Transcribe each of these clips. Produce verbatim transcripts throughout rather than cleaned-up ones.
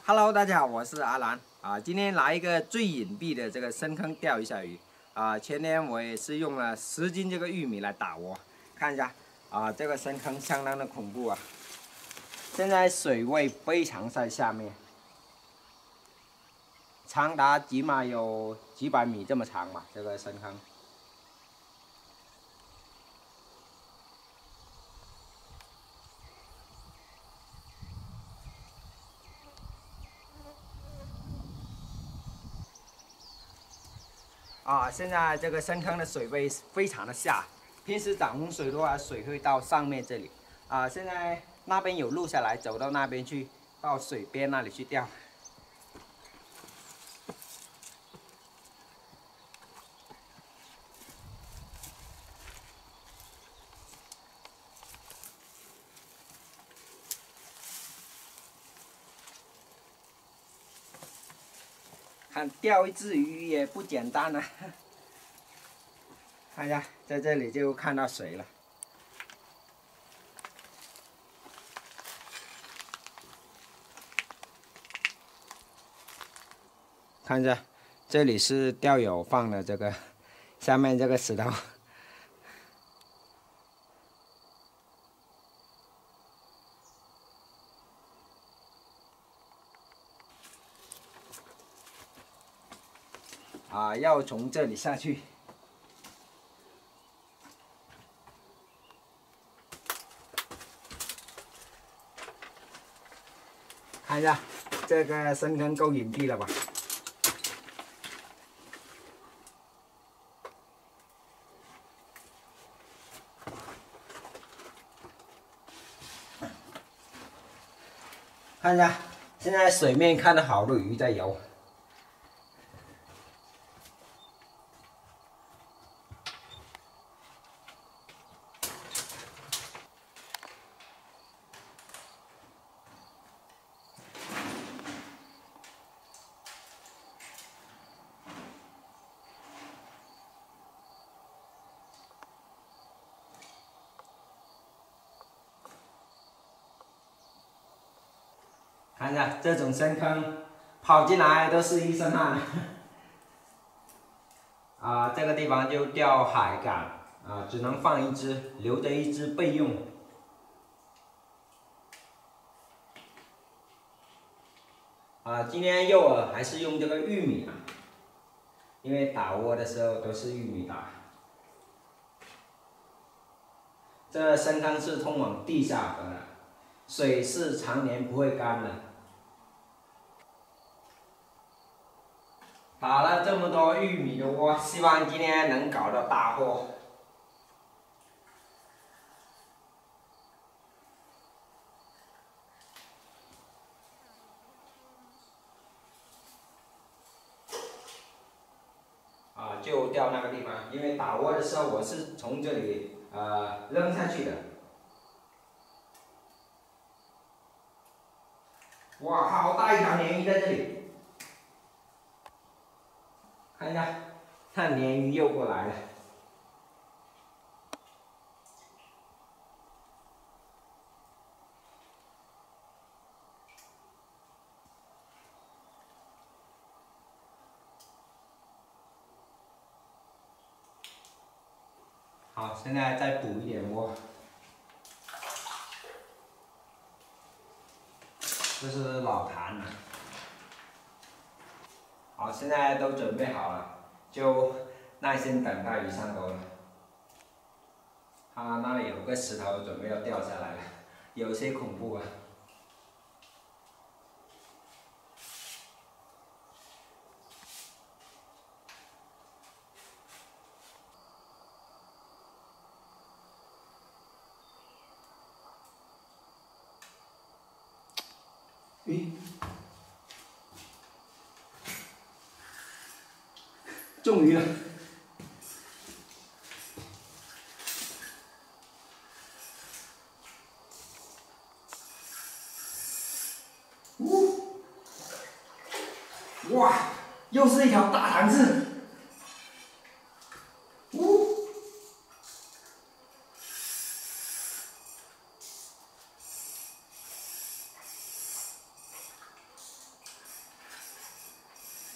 Hello， 大家好，我是阿兰啊。今天来一个最隐蔽的这个深坑钓一下鱼啊。前天我也是用了十斤这个玉米来打窝，看一下啊，这个深坑相当的恐怖啊。现在水位非常在下面，长达起码有几百米这么长吧，这个深坑。 啊，现在这个深坑的水位非常的下，平时涨洪水的话，水会到上面这里。啊，现在那边有路下来，走到那边去，到水边那里去钓。看钓一只鱼也不简单呢、啊。看一下，在这里就看到水了。 看一下，这里是钓友放的这个，下面这个石头。啊，要从这里下去。看一下，这个深坑够隐蔽了吧？ 看一下，现在水面看到好多鱼在游。看一下这种深坑，跑进来都是一身汗。啊，这个地方就钓海竿，啊，只能放一只，留着一只备用。啊，今天诱饵还是用这个玉米啊，因为打窝的时候都是玉米打。这深坑是通往地下河的，水是常年不会干的。 打了这么多玉米的窝，希望今天能搞到大货。啊，就掉那个地方，因为打窝的时候我是从这里呃扔下去的。哇，好大一条鲶鱼在这里！看一下，看鲶鱼又过来了。 好，现在再补一点窝。这是老坛了。好，现在都准备好了，就耐心等待鱼上钩了。它那里有个石头准备要掉下来了，有些恐怖啊。 咦，中鱼了！呜，哇，又是一条大坛子！呜，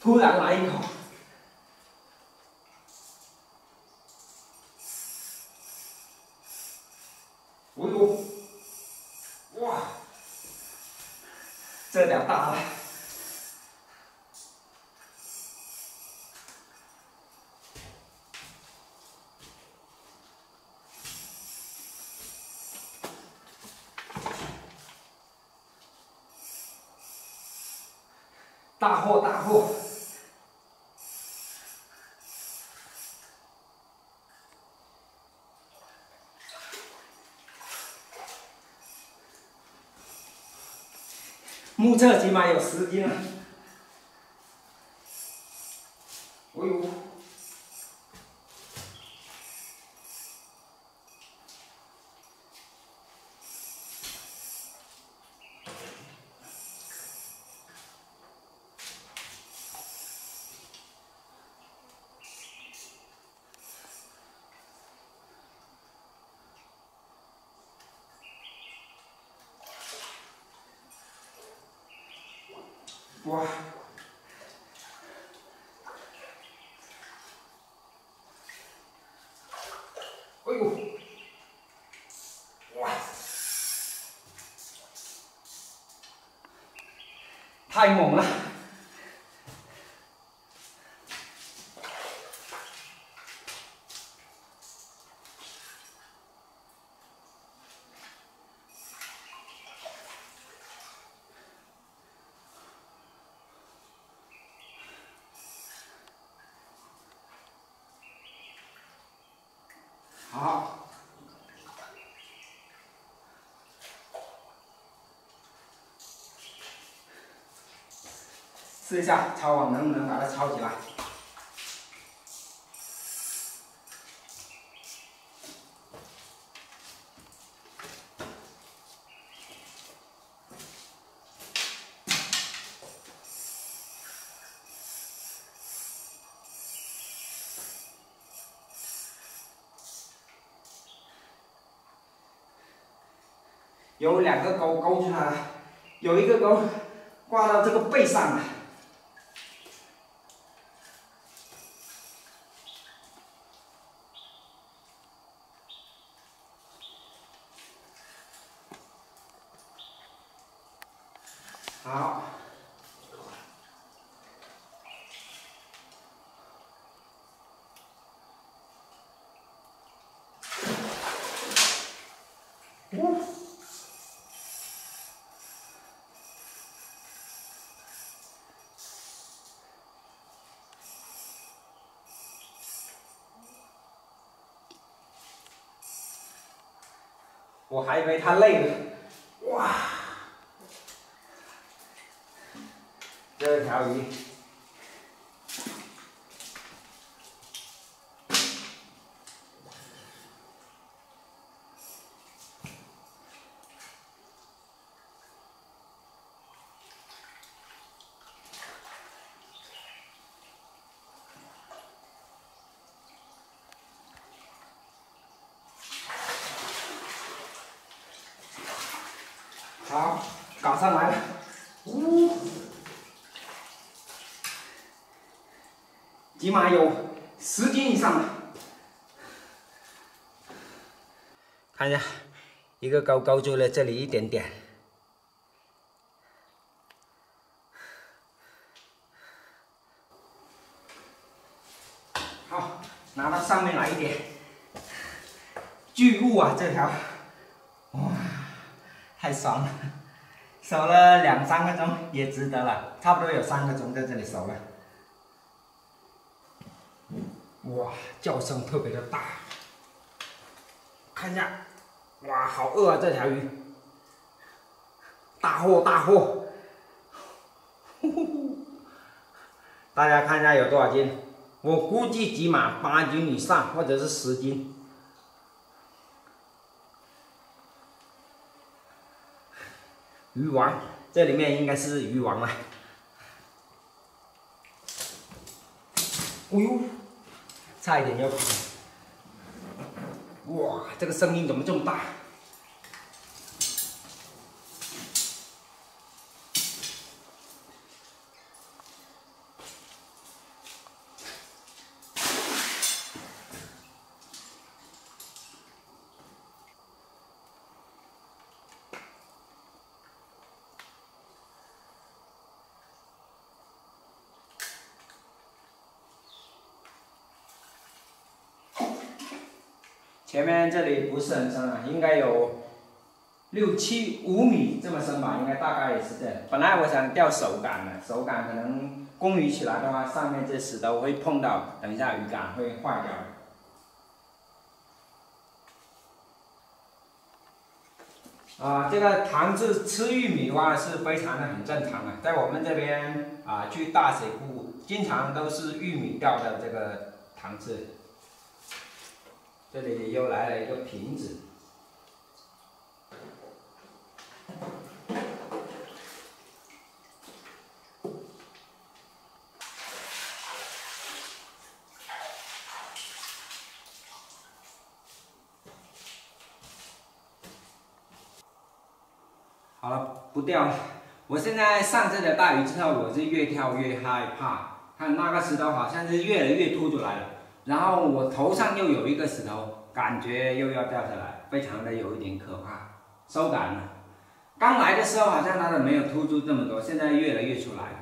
突然来一口。哎呦，哇，这条大了。 大货大货！目测起码有十斤了。哎呦！哇！哎呦！哇！太猛了！好，试一下抄网能不能把它抄起来。有两个钩勾出来了，有一个钩挂到这个背上了。好。嗯 我还以为他累了，哇！这条鱼，好，搞上来了，呜！起码有十斤以上了。看一下，一个钩勾住了这里一点点。好，拿到上面来一点。巨物啊，这条，哇，太爽了！守了两三个钟也值得了，差不多有三个钟在这里守了。哇，叫声特别的大。看一下，哇，好饿啊这条鱼！大货大货！呼呼呼！大家看一下有多少斤？我估计起码八斤以上，或者是十斤。鱼王，这里面应该是鱼王了。哎呦，差一点要跑！哇，这个声音怎么这么大？ 前面这里不是很深啊，应该有六七五米这么深吧，应该大概也是这样。本来我想钓手竿的，手竿可能公鱼起来的话，上面这石头会碰到，等一下鱼竿会坏掉的。 啊，这个塘子吃玉米的话是非常的很正常的，在我们这边啊，去大水库经常都是玉米钓的这个塘子。这里又来了一个瓶子。好了，不钓了。我现在上这条大鱼之后，我是越跳越害怕。看那个石头好像是越来越凸出来了，然后我头上又有一个石头，感觉又要掉下来，非常的有一点可怕。收竿了。刚来的时候好像它的没有突出这么多，现在越来越出来了。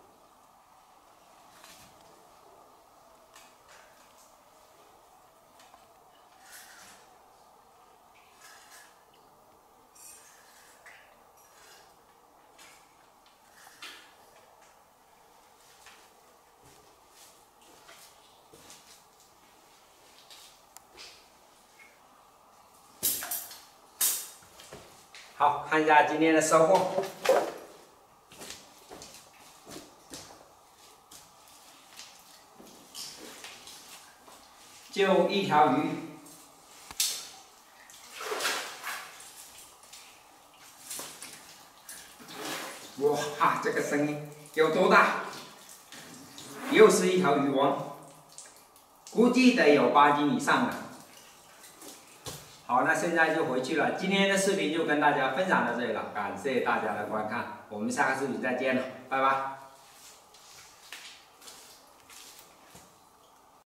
好，看一下今天的收获。就一条鱼，哇，这个声音有多大？又是一条鱼王，估计得有八斤以上了。 好，那现在就回去了。今天的视频就跟大家分享到这里了，感谢大家的观看，我们下个视频再见了，拜拜。